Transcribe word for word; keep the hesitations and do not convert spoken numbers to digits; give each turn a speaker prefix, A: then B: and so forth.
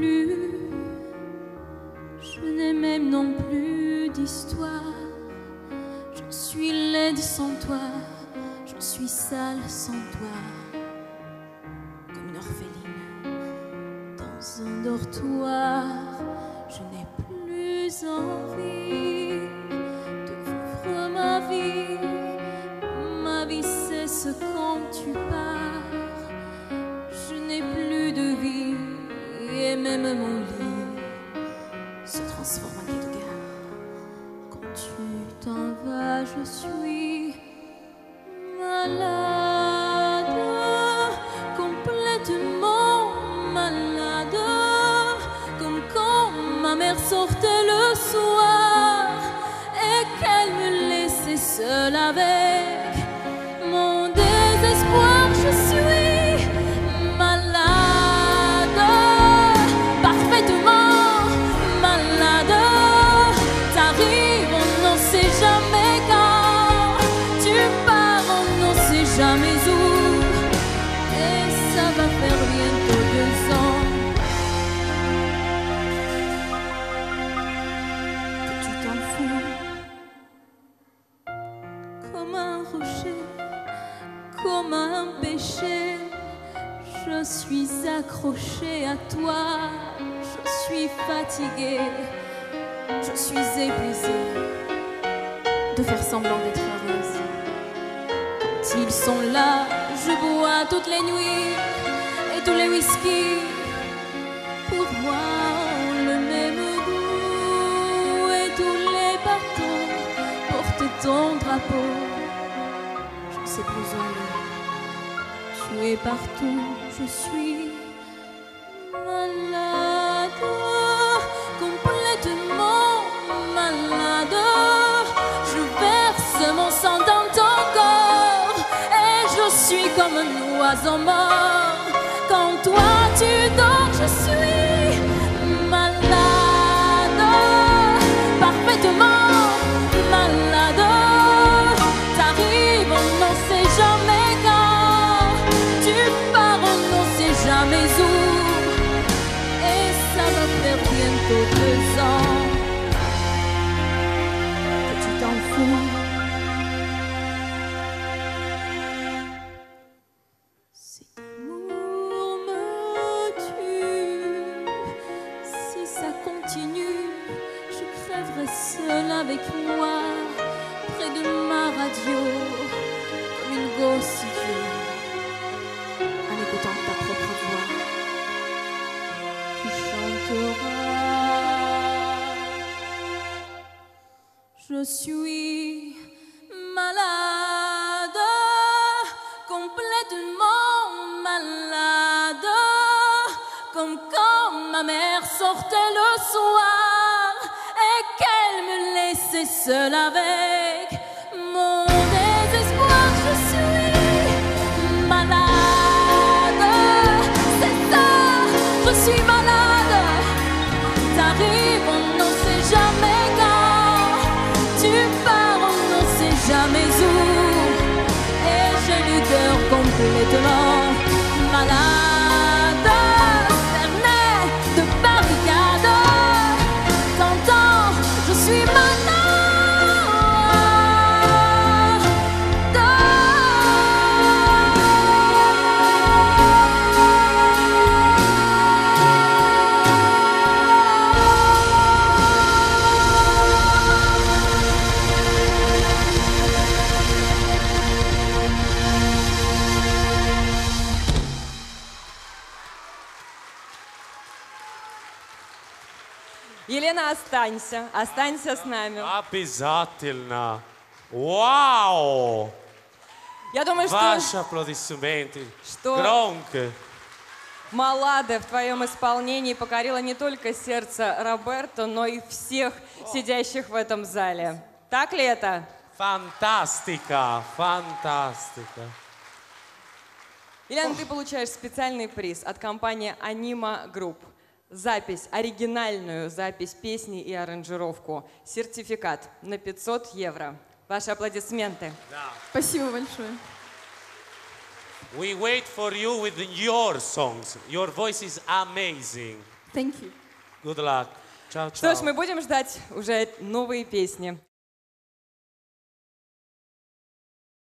A: plus, je n'ai même non plus d'histoire. Je suis laide sans toi, je suis sale sans toi, comme une orpheline dans un dortoir. Je n'ai plus envie de vivre ma vie. Ma vie cesse quand tu pars. Je n'ai plus de vie et même mon lit se transforme en quai de gare. Quand tu t'en vas, je suis malade, complètement malade, comme quand ma mère sortait le soir et qu'elle me laissait seule avec mon désespoir. Je suis malade, parfaitement malade. T'arrives, on n'en sait jamais quand. Tu pars, on n'en sait jamais où. Et ça va faire bientôt deux ans que tu t'en fous. Comme un rocher, comme un péché, je suis accrochée à toi. Je suis fatiguée, je suis épuisée de faire semblant d'être heureuse. Quand ils sont là, je bois toutes les nuits et tous les whisky. Pour moi, ont le même goût et tous les bateaux portent ton drapeau. Je ne sais plus où aller, tu es partout. Je suis malade, complètement malade. Je verse mon sang dans ton corps et je suis comme un oiseau mort. Quand toi tu dors, je suis malade, parfaitement malade. T'arrives, on n'en sait jamais quand. Tu pars, on n'en sait jamais où. Et ça va faire bientôt deux ans que tu t'en fous. Cet amour me tue. Si ça continue, je crèverai seule avec moi, près de ma radio, comme une gosse idiote, en écoutant ta propre voix qui chantera. Je suis malade, complètement malade, comme quand ma mère sortait le soir et qu'elle me laissait seule avec mon désespoir. Je suis malade, c'est ça, je suis malade. T'arrives, on n'en sait jamais quand. Tu pars, on n'en sait jamais où. Et j'ai le cœur complètement malade, cerné de barricades. T'entends, je suis malade.
B: Елена, останься, останься с нами.
C: Обязательно. Вау!
B: Я думаю, что,
C: Ваши аплодисменты.
B: что
C: Громко.
B: «Малада» в твоем исполнении покорила не только сердце Роберто, но и всех сидящих в этом зале. Так ли это?
C: Фантастика, фантастика.
B: Елена, ты получаешь специальный приз от компании Anima Group. Запись, оригинальную запись песни и аранжировку. Сертификат на пятьсот евро. Ваши аплодисменты.
C: Да.
A: Спасибо большое.
C: We wait for you with your songs. Your voice is amazing.
A: Thank you.
C: Good luck. Ciao,
B: Что ж,
C: ciao.
B: мы будем ждать уже новые песни.